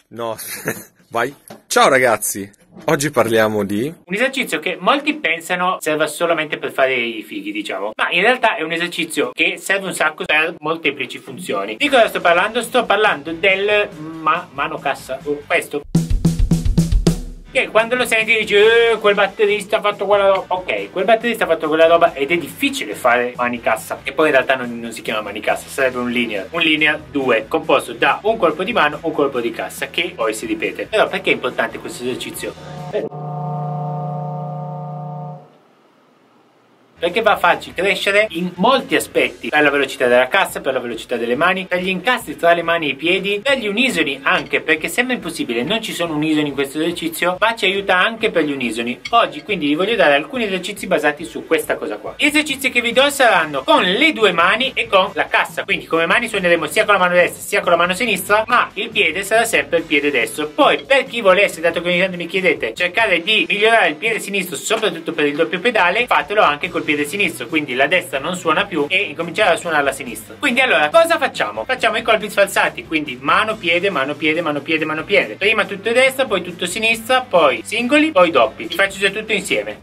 No, vai. Ciao ragazzi, oggi parliamo di... un esercizio che molti pensano serva solamente per fare i fighi, diciamo. Ma in realtà è un esercizio che serve un sacco per molteplici funzioni. Di cosa sto parlando? Sto parlando del mano cassa. Questo. Che quando lo senti dici quel batterista ha fatto quella roba. Ok, quel batterista ha fatto quella roba ed è difficile fare manicassa. E poi in realtà non si chiama manicassa, sarebbe un linear 2 composto da un colpo di mano, un colpo di cassa, che poi si ripete. Però perché è importante questo esercizio? Perché va a farci crescere in molti aspetti, per la velocità della cassa, per la velocità delle mani, per gli incastri tra le mani e i piedi, per gli unisoni anche, perché sembra impossibile, non ci sono unisoni in questo esercizio, ma ci aiuta anche per gli unisoni. Oggi quindi vi voglio dare alcuni esercizi basati su questa cosa qua. Gli esercizi che vi do saranno con le due mani e con la cassa, quindi come mani suoneremo sia con la mano destra sia con la mano sinistra, ma il piede sarà sempre il piede destro. Poi per chi volesse, dato che ogni tanto mi chiedete, cercare di migliorare il piede sinistro, soprattutto per il doppio pedale, fatelo anche col piede sinistro, quindi la destra non suona più e incominciare a suonare la sinistra. Quindi allora cosa facciamo? Facciamo i colpi sfalsati, quindi mano piede mano piede mano piede mano piede, prima tutto destra, poi tutto sinistra, poi singoli, poi doppi. Vi faccio già tutto insieme.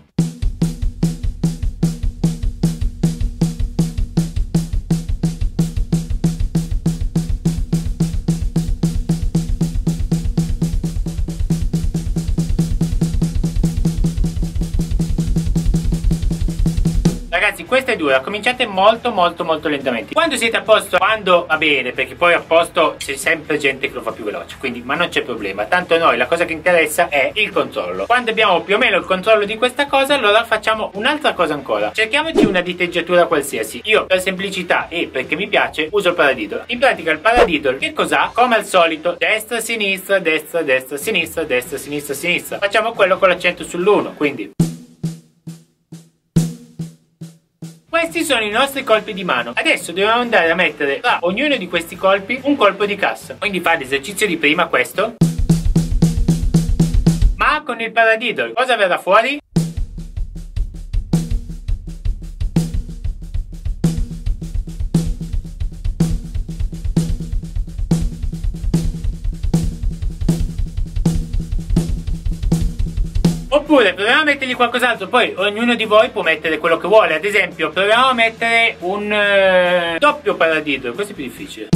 Ragazzi, questo è dura, cominciate molto lentamente. Quando siete a posto, quando va bene, perché poi a posto c'è sempre gente che lo fa più veloce, quindi ma non c'è problema, tanto a noi la cosa che interessa è il controllo. Quando abbiamo più o meno il controllo di questa cosa, allora facciamo un'altra cosa ancora. Cerchiamoci una diteggiatura qualsiasi. Io per semplicità e perché mi piace uso il paradiddle. In pratica il paradiddle che cos'ha? Come al solito, destra sinistra destra destra sinistra destra sinistra sinistra. Facciamo quello con l'accento sull'1, quindi questi sono i nostri colpi di mano. Adesso dobbiamo andare a mettere tra ognuno di questi colpi un colpo di cassa. Quindi fate l'esercizio di prima, questo, ma con il paradiddle. Cosa verrà fuori? Oppure proviamo a mettergli qualcos'altro, poi ognuno di voi può mettere quello che vuole. Ad esempio proviamo a mettere un doppio paradiddle, questo è più difficile.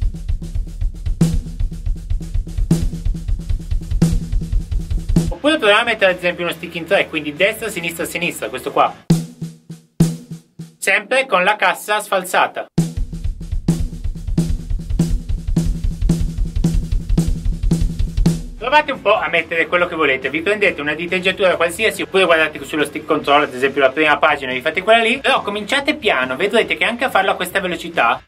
Oppure proviamo a mettere ad esempio uno stick in 3, quindi destra, sinistra, sinistra, questo qua. Sempre con la cassa sfalsata. Provate un po' a mettere quello che volete, vi prendete una diteggiatura qualsiasi oppure guardate sullo stick control, ad esempio la prima pagina, vi fate quella lì, però cominciate piano, vedrete che anche a farlo a questa velocità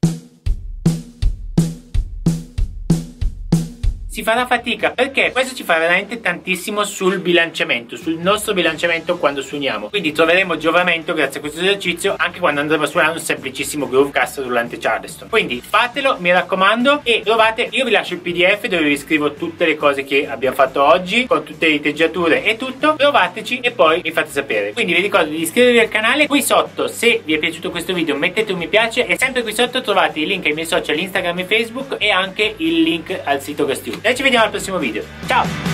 si farà fatica, perché questo ci fa veramente tantissimo sul bilanciamento, sul nostro bilanciamento quando suoniamo. Quindi troveremo giovamento grazie a questo esercizio anche quando andremo a suonare un semplicissimo groovecast rullante Charleston. Quindi fatelo, mi raccomando, e provate. Io vi lascio il PDF dove vi scrivo tutte le cose che abbiamo fatto oggi, con tutte le diteggiature e tutto. Provateci e poi mi fate sapere. Quindi vi ricordo di iscrivervi al canale. Qui sotto, se vi è piaciuto questo video, mettete un mi piace, e sempre qui sotto trovate i link ai miei social Instagram e Facebook e anche il link al sito Guest You. Noi ci vediamo al prossimo video. Ciao!